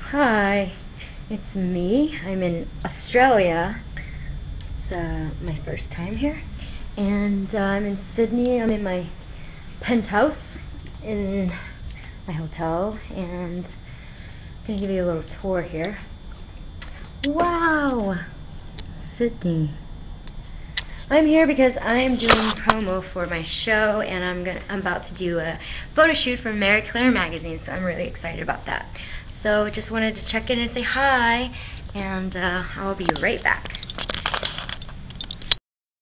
Hi, it's me. I'm in Australia. It's my first time here. And I'm in Sydney. I'm in my penthouse in my hotel. And I'm going to give you a little tour here. Wow! Sydney. I'm here because I'm doing promo for my show, and I'm about to do a photo shoot for Marie Claire magazine, so I'm really excited about that. So just wanted to check in and say hi, and I'll be right back.